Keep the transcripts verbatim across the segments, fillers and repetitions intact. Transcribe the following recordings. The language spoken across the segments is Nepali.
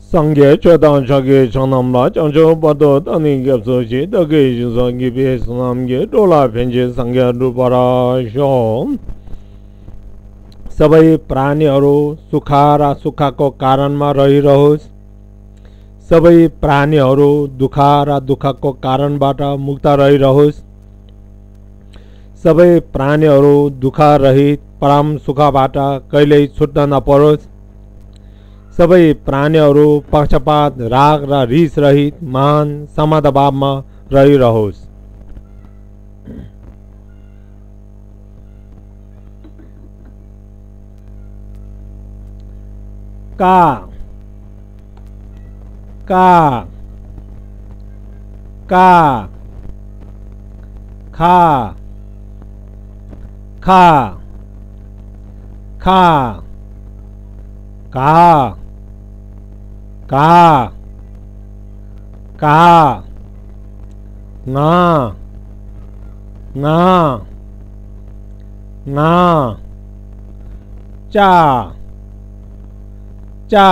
Sangye Chodan Chake Chanamla Chancho Pato Tani Gapsochi Take Jinsangi Pe Sanamge Tola Penche Sangya Rupara Shom सबै प्राणीहरू सुख र सुखको कारणमा रहिरहोस् सबै प्राणीहरू दुःख र दुःखको कारणबाट मुक्त रहिरहोस् सबै प्राणीहरू दुःख रहित परम सुखबाट कहिल्यै छुट्न नपरोस् सबै प्राणीहरू पक्षपात राग र रिस रहित महान समाधभावमा रहिरहोस् का का का खा खा खा का का का ना ना ना चा चा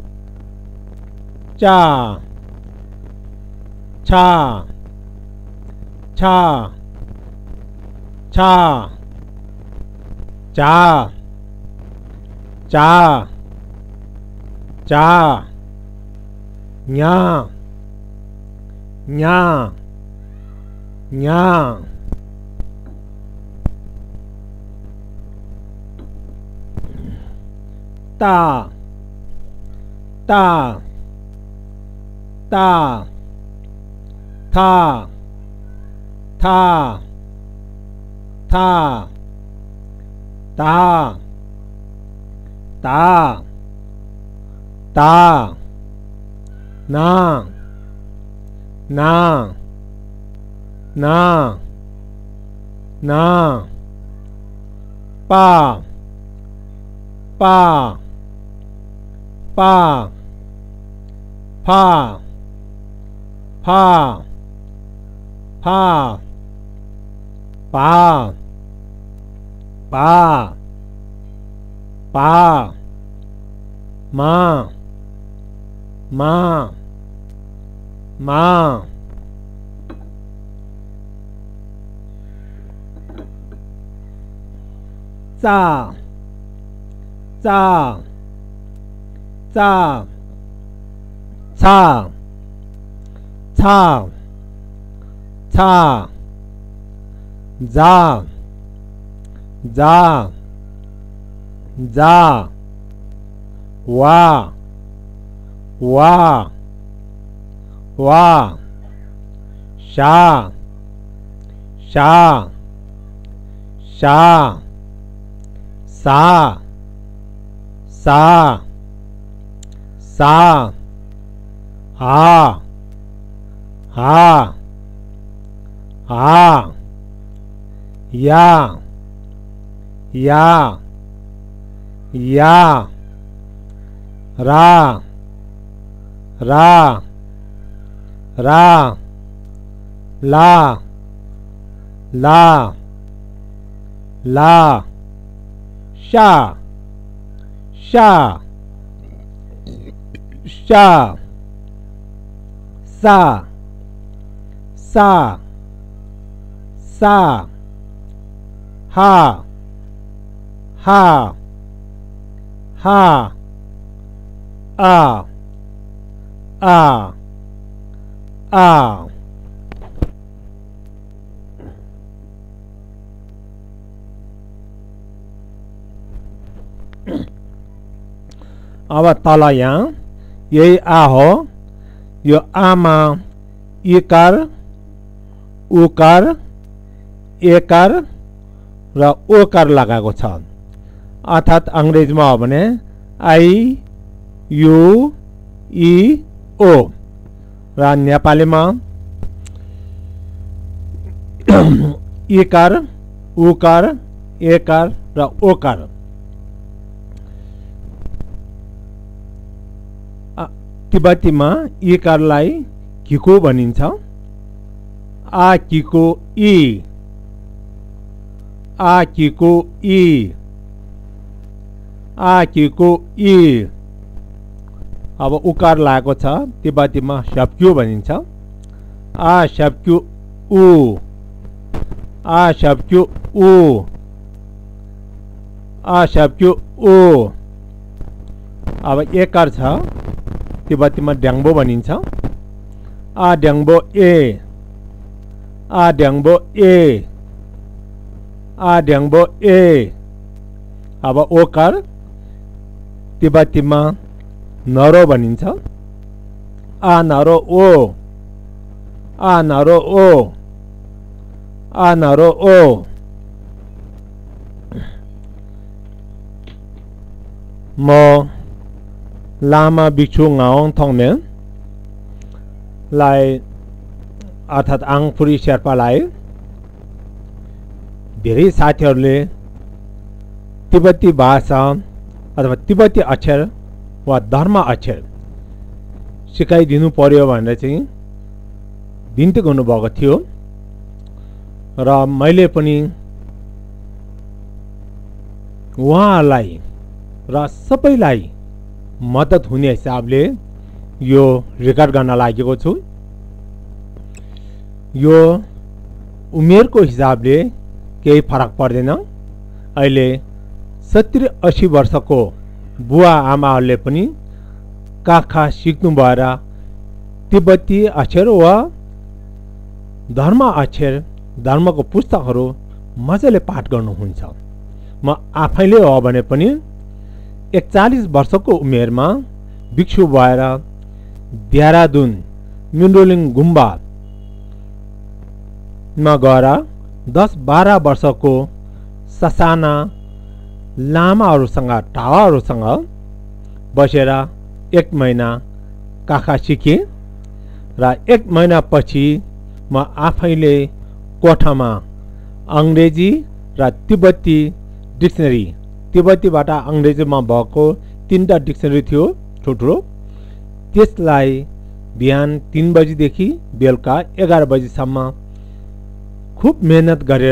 चा छा छा छा चा चा चा न्या न्या न्या ता ता ता था था था ता ता ता ना ना ना ना पा पा पा फा फा फा पा पा पा मा मा मा चा चा चा 차 차 차 자 자 자 와 와 와 샤 샤 샤 사 사 사 आ आ आ या या या रा रा रा ला ला ला शा शा शा सा सा सा हा हा हा आ आ आ अब तल यहाँ यही आ हो यो आमा इकार उकार एकार र ओकार लगाएको छ अर्थात् अंग्रेजीमा हो भने आई यु ई ओ र नेपालीमा इकार उकार एकार र ओकार तिब्बतीमा इकारलाई किको भनिन्छ आ किको ई आ किको ई आ किको ई अब उकार लागेको छ तिब्बतीमा स्याप्क्यु भनिन्छ। आ स्याप्क्यु उ आ स्याप्क्यु उ आ स्याप्क्यु उ। अब एकार छ तिब्बतीमा ड्याङ्बो भनिन्छ। आ ड्याङ्बो ए आ ड्याङ्बो ए आ ड्याङ्बो ए। अब ओकार तिब्बतीमा नरो भनिन्छ। आ नरो ओ आ नरो ओ आ नरो ओ। म लामा भिक्षु ngawang थोग्मे लाई अर्थात् आङ फुरी शेर्पालाई धेरै साथीहरूले तिब्बती भाषा अथवा तिब्बती अक्षर वा धर्म अक्षर सिकाइदिनु पर्यो भनेर चाहिँ बिन्ती गर्नुभएको थियो र मैले पनि उहाँलाई र सबैलाई मद्दत हुने हिसाबले यो रेकर्ड गर्न लागेको छु। यो उमेरको हिसाबले केही फरक पर्दैन। अहिले सत्तरी अस्सी वर्षको बुवा आमाहरूले पनि काखा सिक्नु भएर तिब्बती अक्षर वा धर्म अक्षर धर्मको पुस्तकहरू मजाले पाठ गर्नुहुन्छ। म आफैले हो भने पनि एकचालिस वर्षको उमेरमा भिक्षु भएर देहरादुन मिन्डोलिङ गुम्बामा गएर दस बाह्र वर्षको ससाना लामाहरूसँग टावाहरूसँग बसेर एक महिना काखा सिकेँ र एक महिनापछि म आफैले कोठामा अङ्ग्रेजी र तिब्बती डिक्सनरी तिब्बतीबाट अङ्ग्रेजीमा भएको तीनटा डिक्सनरी थियो ठुल्ठुलो, त्यसलाई बिहान तीन बजीदेखि बेलुका एघार बजीसम्म खुब मेहनत गरेर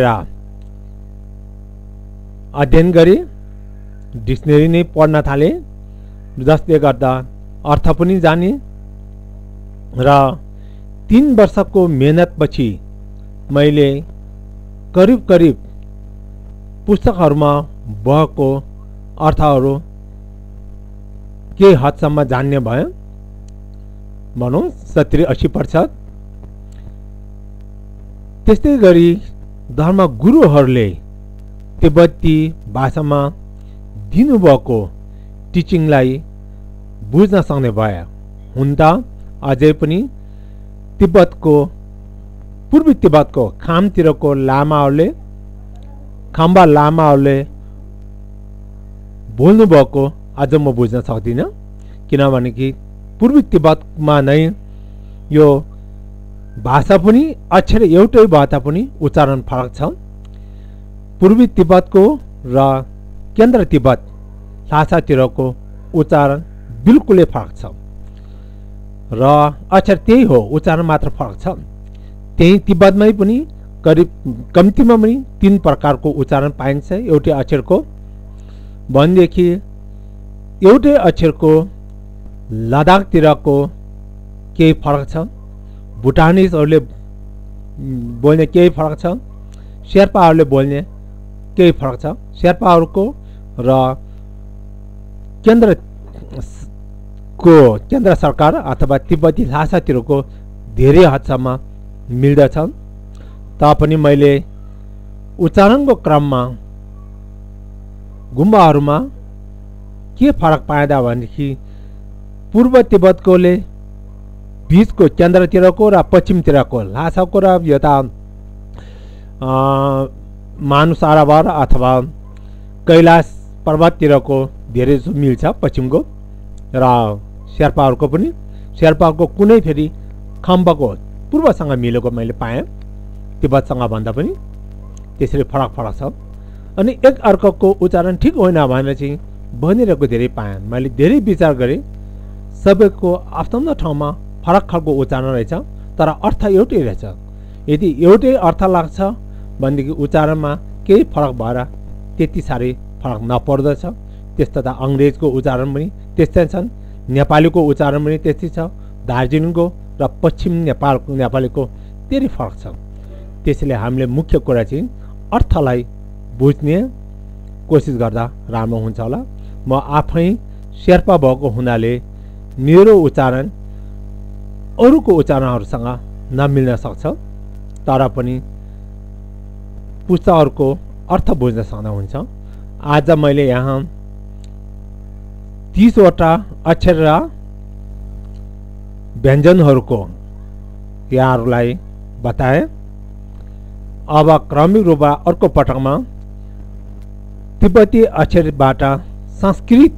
अध्ययन गरेँ। डिक्सनरी नै पढ्न थालेँ, जसले गर्दा अर्थ पनि जाने र तीन वर्षको मेहनतपछि मैले करिब करिब पुस्तकहरूमा भएको अर्थहरू केही हदसम्म जान्ने भयो, भनौँ सत्तरी अस्सी प्रतिशत। त्यस्तै गरी धर्म गुरुहरूले तिब्बती भाषामा दिनुभएको टिचिङलाई बुझ्न सक्ने भए। हुन त अझै पनि तिब्बतको पूर्वी तिब्बतको खामतिरको लामाहरूले खाम्बा लामाहरूले बोल्नुभएको अझ म बुझ्न सक्दिनँ, किनभने कि पूर्वी तिब्बतमा नै यो भाषा पनि अक्षर एउटै भए तापनि उच्चारण फरक छ। पूर्वी तिब्बतको र केन्द्र तिब्बत ल्हासातिरको उच्चारण बिल्कुलै फरक छ र अक्षर त्यही हो, उच्चारण मात्र फरक छ। त्यही तिब्बतमै पनि करिब कम्तीमा पनि तीन प्रकारको उच्चारण पाइन्छ एउटै अक्षरको। भनेदेखि एउटै अक्षरको लद्दाखतिरको केही फरक छ, भुटानिजहरूले बोल्ने केही फरक छ, शेर्पाहरूले बोल्ने केही फरक छ। शेर्पाहरूको र केन्द्रको केन्द्र सरकार अथवा तिब्बती ल्हासातिरको धेरै हदसम्म मिल्दछ। तापनि मैले उच्चारणको क्रममा गुम्बाहरूमा के फरक पाएदा भनेदेखि पूर्व तिब्बतकोले बीचको केन्द्रतिरको र पश्चिमतिरको ल्हासाको र यता मानुस आरावर अथवा कैलाश पर्वततिरको धेरै मिल्छ पश्चिमको, र शेर्पाहरूको पनि शेर्पाको कुनै फेरि खाम्बाको पूर्वसँग मिलेको मैले पाएँ तिब्बतसँग भन्दा पनि त्यसरी फरक फरक छ। अनि एक अर्काको उच्चारण ठिक होइन भनेर चाहिँ भनिरहेको धेरै पाएँ। मैले धेरै विचार गरेँ, सबैको आफ्नो ठाउँमा फरक खालको उच्चारण रहेछ तर अर्थ एउटै रहेछ। यदि एउटै अर्थ लाग्छ भनेदेखि उच्चारणमा केही फरक भएर त्यति साह्रै फरक नपर्दछ। त्यस्तो त अङ्ग्रेजको उच्चारण पनि त्यस्तै छन्, नेपालीको उच्चारण पनि त्यस्तै छ, दार्जिलिङको र पश्चिम नेपालको नेपालीको धेरै फरक छ। त्यसैले हामीले मुख्य कुरा चाहिँ अर्थलाई बुझ्ने कोसिस गर्दा राम्रो हुन्छ होला। म आफै शेर्पा भएको हुनाले मेरो उच्चारण अरूको उच्चारणहरूसँग नमिल्न सक्छ, तर पनि पुस्तकहरूको अर्थ बुझ्न सक्दा हुन्छ। आज मैले यहाँ तीसवटा अक्षर र व्यञ्जनहरूको यहाँहरूलाई बताएँ। अब क्रमिक रूपमा अर्को पटकमा तिब्बती अक्षरबाट संस्कृत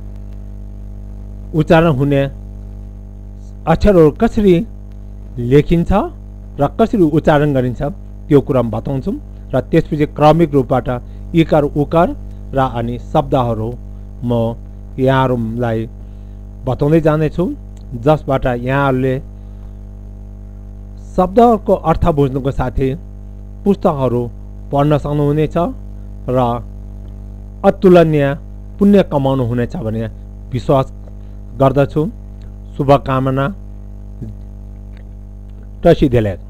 उच्चारण हुने अक्षरहरू कसरी लेखिन्छ र कसरी उच्चारण गरिन्छ त्यो कुरा बताउँछौँ र त्यसपछि क्रमिक रूपबाट इकार उकार र अनि शब्दहरू म यहाँहरूलाई बताउँदै जानेछु, जसबाट यहाँहरूले शब्दहरूको अर्थ बुझ्नुको साथै पुस्तकहरू पढ्न सक्नुहुनेछ र अतुलनीय पुण्य कमाउनु हुनेछ भन्ने विश्वास गर्दछु। शुभकामना। टसी धेलेर।